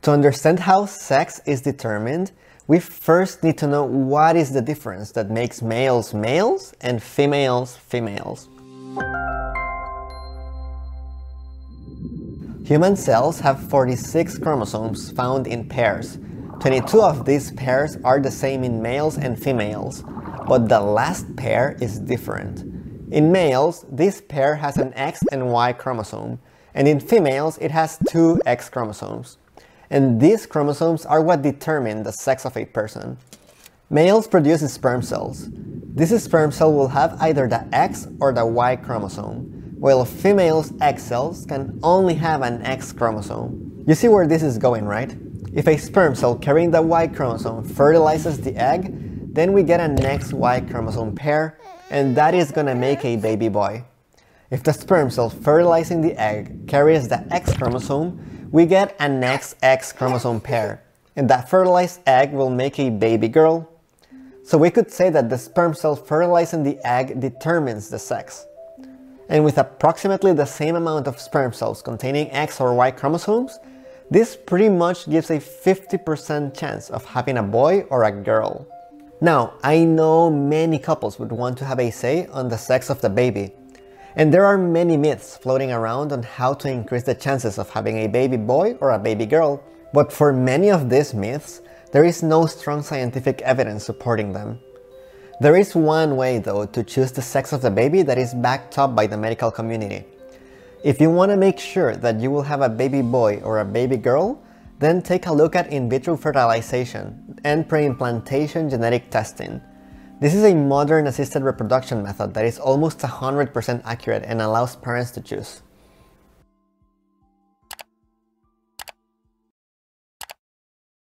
To understand how sex is determined, we first need to know what is the difference that makes males males and females females. Human cells have 46 chromosomes found in pairs. 22 of these pairs are the same in males and females, but the last pair is different. In males, this pair has an X and Y chromosome, and in females it has two X chromosomes. And these chromosomes are what determine the sex of a person. Males produce sperm cells. This sperm cell will have either the X or the Y chromosome, while females' egg cells can only have an X chromosome. You see where this is going, right? If a sperm cell carrying the Y chromosome fertilizes the egg, then we get an XY chromosome pair, and that is gonna make a baby boy. If the sperm cell fertilizing the egg carries the X chromosome, we get an XX chromosome pair, and that fertilized egg will make a baby girl. So we could say that the sperm cell fertilizing the egg determines the sex. And with approximately the same amount of sperm cells containing X or Y chromosomes, this pretty much gives a 50% chance of having a boy or a girl. Now, I know many couples would want to have a say on the sex of the baby. And there are many myths floating around on how to increase the chances of having a baby boy or a baby girl. But for many of these myths, there is no strong scientific evidence supporting them. There is one way though to choose the sex of the baby that is backed up by the medical community. If you want to make sure that you will have a baby boy or a baby girl, then take a look at in vitro fertilization and pre-implantation genetic testing. This is a modern assisted reproduction method that is almost 100% accurate and allows parents to choose.